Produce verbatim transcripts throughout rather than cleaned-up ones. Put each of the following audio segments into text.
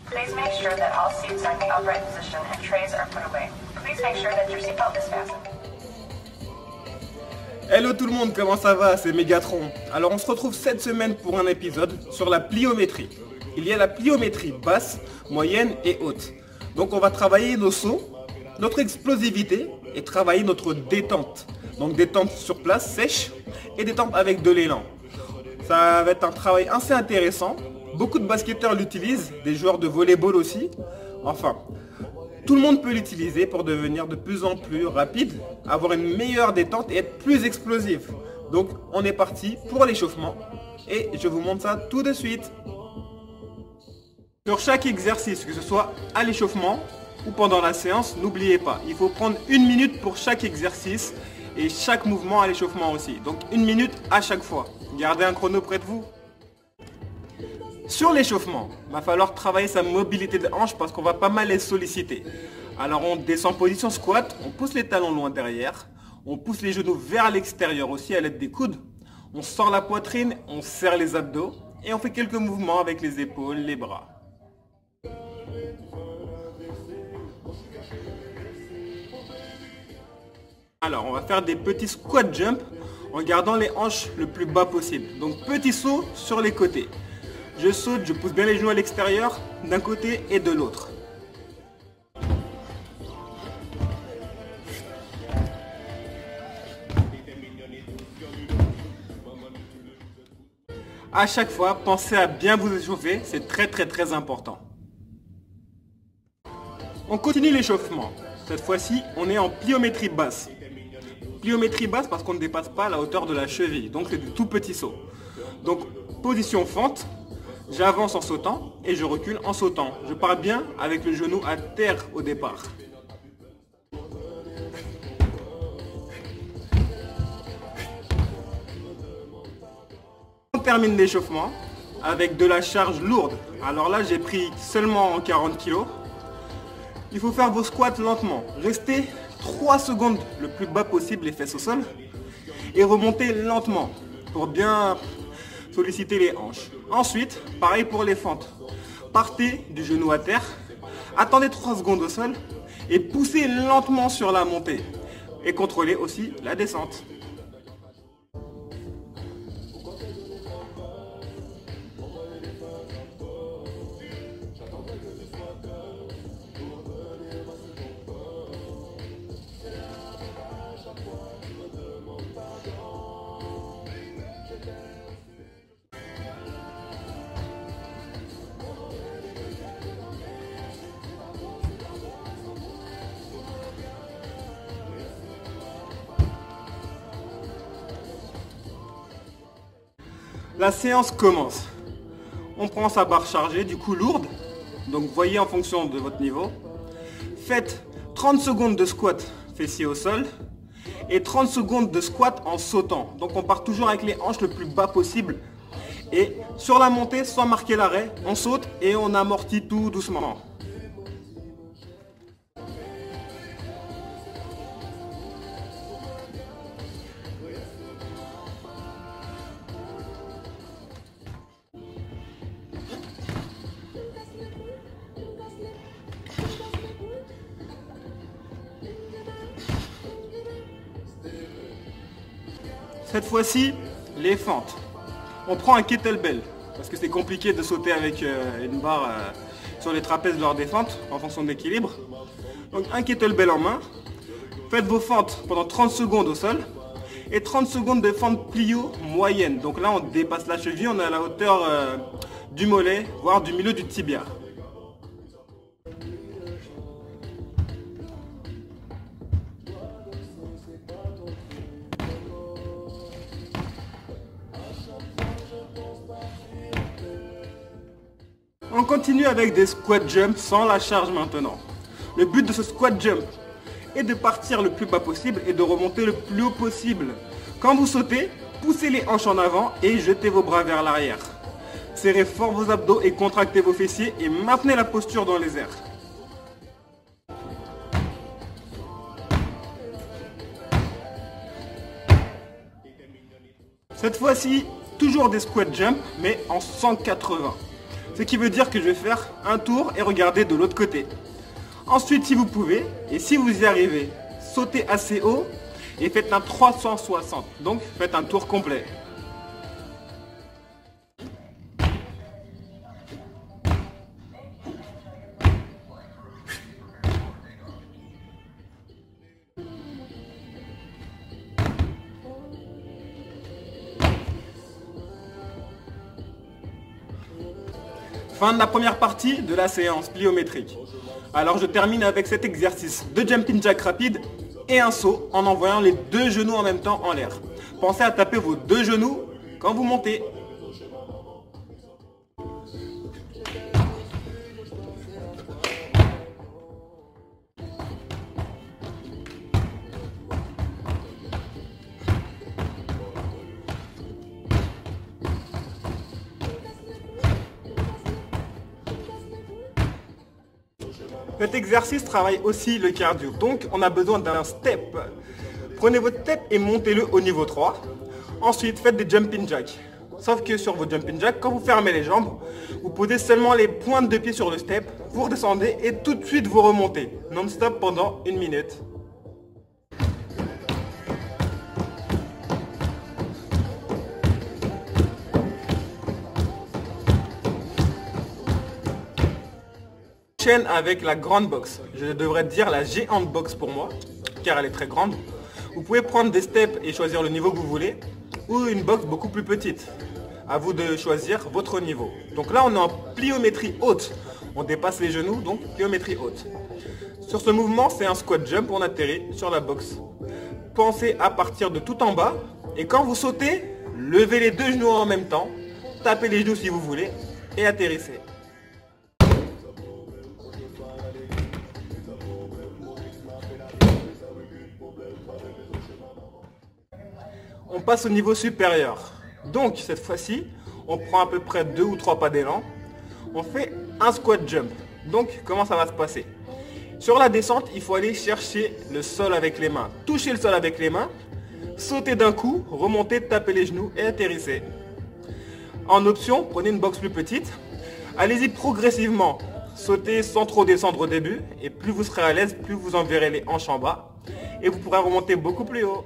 Please make sure that all seats are in the upright position and trays are put away. Please make sure that your seatbelt is fastened. Hello tout le monde, comment ça va? C'est Megatron. Alors on se retrouve cette semaine pour un épisode sur la pliométrie. Il y a la pliométrie basse, moyenne et haute. Donc on va travailler nos sauts, notre explosivité et travailler notre détente. Donc détente sur place, sèche, et détente avec de l'élan. Ça va être un travail assez intéressant. Beaucoup de basketteurs l'utilisent, des joueurs de volleyball aussi. Enfin, tout le monde peut l'utiliser pour devenir de plus en plus rapide, avoir une meilleure détente et être plus explosif. Donc on est parti pour l'échauffement et je vous montre ça tout de suite. Sur chaque exercice, que ce soit à l'échauffement ou pendant la séance, n'oubliez pas, il faut prendre une minute pour chaque exercice et chaque mouvement à l'échauffement aussi. Donc une minute à chaque fois. Gardez un chrono près de vous. Sur l'échauffement, il va falloir travailler sa mobilité de hanche parce qu'on va pas mal les solliciter. Alors on descend en position squat, on pousse les talons loin derrière, on pousse les genoux vers l'extérieur aussi à l'aide des coudes, on sort la poitrine, on serre les abdos et on fait quelques mouvements avec les épaules, les bras. Alors on va faire des petits squat jump en gardant les hanches le plus bas possible. Donc petit saut sur les côtés. Je saute, je pousse bien les genoux à l'extérieur, d'un côté et de l'autre. À chaque fois, pensez à bien vous échauffer, c'est très très très important. On continue l'échauffement. Cette fois-ci, on est en pliométrie basse. Pliométrie basse parce qu'on ne dépasse pas la hauteur de la cheville, donc c'est du tout petit saut. Donc position fente. J'avance en sautant et je recule en sautant. Je pars bien avec le genou à terre au départ. On termine l'échauffement avec de la charge lourde. Alors là, j'ai pris seulement quarante kilos. Il faut faire vos squats lentement. Restez trois secondes le plus bas possible les fesses au sol et remontez lentement pour bien solliciter les hanches. Ensuite, pareil pour les fentes. Partez du genou à terre, attendez trois secondes au sol et poussez lentement sur la montée. Et contrôlez aussi la descente. La séance commence. On prend sa barre chargée, du coup lourde. Donc voyez en fonction de votre niveau. Faites trente secondes de squat fessier au sol et trente secondes de squat en sautant. Donc on part toujours avec les hanches le plus bas possible. Et sur la montée, sans marquer l'arrêt, on saute et on amortit tout doucement. Cette fois-ci, les fentes. On prend un kettlebell, parce que c'est compliqué de sauter avec euh, une barre euh, sur les trapèzes lors des fentes, en fonction de l'équilibre. Donc un kettlebell en main. Faites vos fentes pendant trente secondes au sol. Et trente secondes de fente plio moyenne. Donc là, on dépasse la cheville, on est à la hauteur euh, du mollet, voire du milieu du tibia. On continue avec des squat jumps sans la charge maintenant. Le but de ce squat jump est de partir le plus bas possible et de remonter le plus haut possible. Quand vous sautez, poussez les hanches en avant et jetez vos bras vers l'arrière. Serrez fort vos abdos et contractez vos fessiers et maintenez la posture dans les airs. Cette fois-ci, toujours des squat jump, mais en cent quatre-vingts. Ce qui veut dire que je vais faire un tour et regarder de l'autre côté. Ensuite, si vous pouvez, et si vous y arrivez, sautez assez haut et faites un trois cent soixante. Donc faites un tour complet. Fin de la première partie de la séance pliométrique. Alors je termine avec cet exercice de jumping jack rapide et un saut en envoyant les deux genoux en même temps en l'air. Pensez à taper vos deux genoux quand vous montez. Cet exercice travaille aussi le cardio, donc on a besoin d'un step. Prenez votre step et montez-le au niveau trois. Ensuite, faites des jumping jacks. Sauf que sur vos jumping jacks, quand vous fermez les jambes, vous posez seulement les pointes de pied sur le step, vous redescendez et tout de suite vous remontez, non-stop pendant une minute. Chaîne avec la grande box, je devrais dire la géante box pour moi, car elle est très grande. Vous pouvez prendre des steps et choisir le niveau que vous voulez, ou une box beaucoup plus petite. À vous de choisir votre niveau. Donc là on est en pliométrie haute, on dépasse les genoux, donc pliométrie haute. Sur ce mouvement, c'est un squat jump, on atterrit sur la box. Pensez à partir de tout en bas, et quand vous sautez, levez les deux genoux en même temps, tapez les genoux si vous voulez, et atterrissez. On passe au niveau supérieur. Donc cette fois-ci, on prend à peu près deux ou trois pas d'élan. On fait un squat jump. Donc comment ça va se passer? Sur la descente, il faut aller chercher le sol avec les mains. Toucher le sol avec les mains, sauter d'un coup, remonter, taper les genoux et atterrissez. En option, prenez une box plus petite. Allez-y progressivement. Sautez sans trop descendre au début. Et plus vous serez à l'aise, plus vous enverrez les hanches en bas. Et vous pourrez remonter beaucoup plus haut.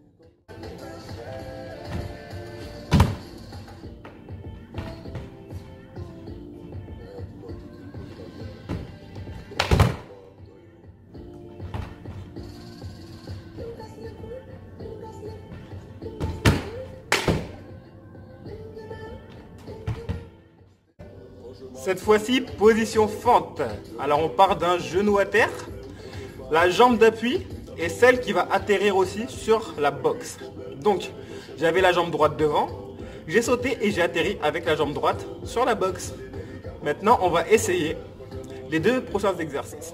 Cette fois-ci, position fente. Alors on part d'un genou à terre, la jambe d'appui est celle qui va atterrir aussi sur la box. Donc j'avais la jambe droite devant, j'ai sauté et j'ai atterri avec la jambe droite sur la box. Maintenant on va essayer les deux prochains exercices.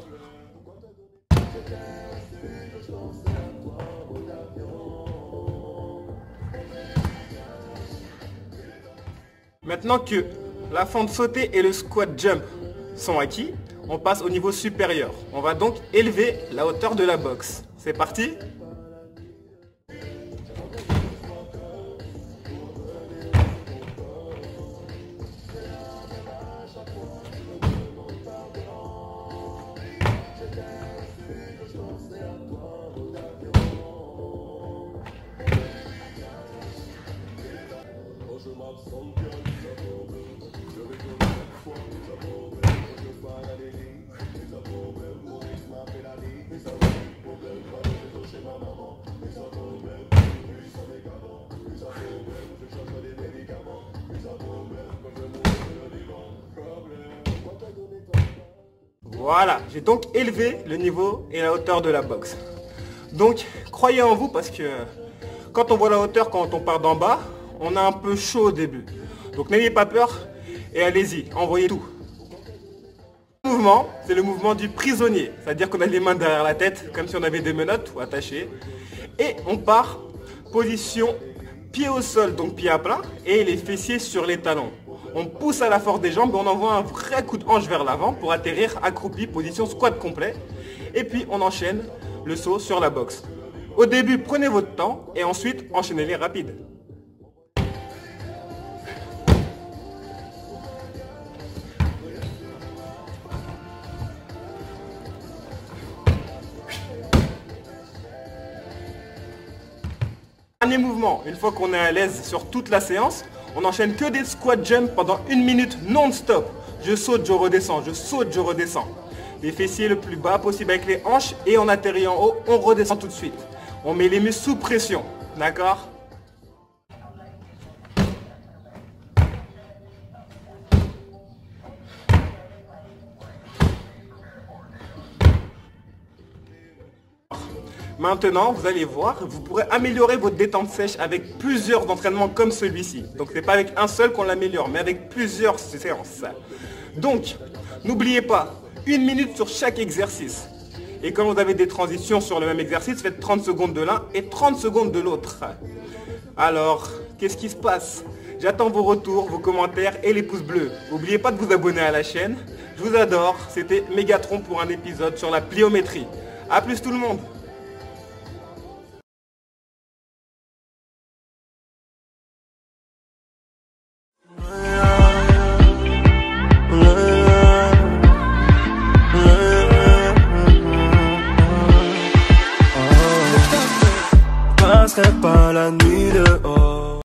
Maintenant que la fente sautée et le squat jump sont acquis, on passe au niveau supérieur. On va donc élever la hauteur de la box. C'est parti ? Voilà, j'ai donc élevé le niveau et la hauteur de la box. Donc, croyez en vous parce que quand on voit la hauteur, quand on part d'en bas, on a un peu chaud au début. Donc n'ayez pas peur et allez-y, envoyez tout. Le mouvement, c'est le mouvement du prisonnier. C'est-à-dire qu'on a les mains derrière la tête, comme si on avait des menottes ou attachées. Et on part, position pied au sol, donc pied à plat, et les fessiers sur les talons. On pousse à la force des jambes, on envoie un vrai coup de hanche vers l'avant pour atterrir accroupi, position squat complet. Et puis on enchaîne le saut sur la box. Au début, prenez votre temps et ensuite enchaînez-les rapides. Dernier mouvement, une fois qu'on est à l'aise sur toute la séance, on n'enchaîne que des squat jumps pendant une minute non-stop. Je saute, je redescends, je saute, je redescends. Les fessiers le plus bas possible avec les hanches et on atterrit en haut, on redescend tout de suite. On met les muscles sous pression, d'accord ? Maintenant, vous allez voir, vous pourrez améliorer votre détente sèche avec plusieurs entraînements comme celui-ci. Donc, c'est pas avec un seul qu'on l'améliore, mais avec plusieurs séances. Donc, n'oubliez pas, une minute sur chaque exercice. Et quand vous avez des transitions sur le même exercice, faites trente secondes de l'un et trente secondes de l'autre. Alors, qu'est-ce qui se passe? J'attends vos retours, vos commentaires et les pouces bleus. N'oubliez pas de vous abonner à la chaîne. Je vous adore. C'était Mégatron pour un épisode sur la pliométrie. A plus tout le monde. Je passerai pas la nuit dehors.